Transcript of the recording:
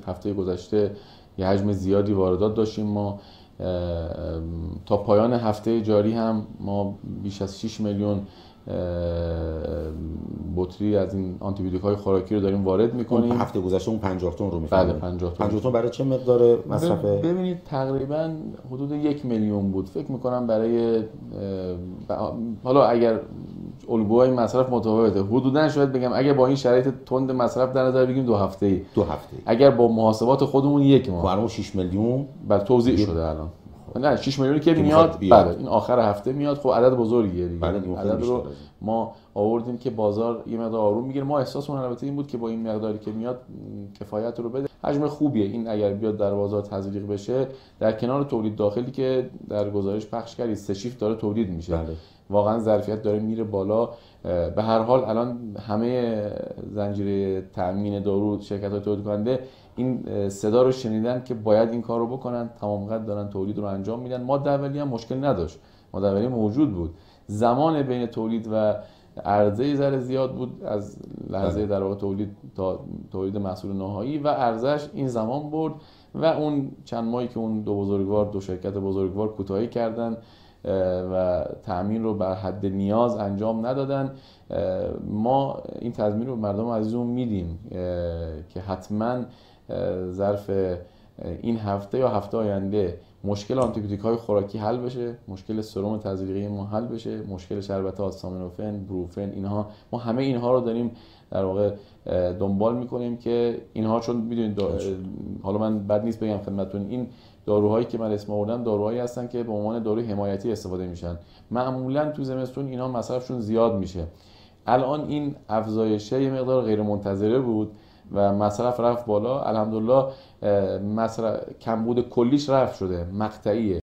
هفته گذشته یه حجم زیادی واردات داشتیم. ما تا پایان هفته جاری هم ما بیش از 6 میلیون بطری از این آنتیبیوتیک‌های خوراکی رو داریم وارد می‌کنیم. هفته گذشته اون 50 تن رو می‌فرمایید. بله 50 تن برای چه مقدار مصرف؟ ببینید تقریبا حدود 1 میلیون بود فکر می‌کنم برای حالا اگر الگوهای مصرف متفاوته، حدوداً شاید بگم اگه با این شرایط تند مصرف در نظر بگیریم 2 هفته‌ای. اگر با محاسبات خودمون 1 ماه. الان 6 میلیون بله توزیع شده الان. نه 6 میلیونی که میاد بله این آخر هفته میاد. خب عدد بزرگیه دیگه. بله عدد رو ما آوردیم که بازار یه مقدار آروم میگیره. ما احساسمون البته این بود که با این مقداری که میاد کفایت رو بده. حجم خوبیه این اگر بیاد در بازار تزریق بشه، در کنار تولید داخلی که در گزارش پخش کردید 3 شیفت داره تولید میشه. بله. واقعا ظرفیت داره میره بالا. به هر حال الان همه زنجیره تامین دارو شرکت‌های تولید کننده این صدا رو شنیدن که باید این کار رو بکنن، تمام قد دارن تولید رو انجام میدن. ماده اولیه هم مشکل نداشت، ماده اولیه موجود بود، زمان بین تولید و عرضه ذره زیاد بود از لحظه در واقع تولید تا تولید محصول نهایی و عرضه‌اش این زمان برد و اون چند ماهی که اون دو شرکت بزرگوار کوتاهی کردن و تأمین رو بر حد نیاز انجام ندادن. ما این تضمین رو به مردم عزیزمون میدیم که حتما ظرف این هفته یا هفته آینده مشکل آنتیبیوتیک‌های خوراکی حل بشه، مشکل سرم تزریقی ما حل بشه، مشکل شربت آستامینوفن، بروفن، اینها ما همه اینها رو داریم در واقع دنبال میکنیم که اینها چون میدونید حالا من بد نیست بگم خدمتتون این داروهایی که من اسم آوردم داروهایی هستن که به عنوان داروی حمایتی استفاده میشن. معمولا تو زمستون اینها مصرفشون زیاد میشه. الان این افزایش یه مقدار غیر منتظره بود و مصرف رفت بالا. الحمدلله مصرف کمبود کلیش رفع شده، مقطعیه.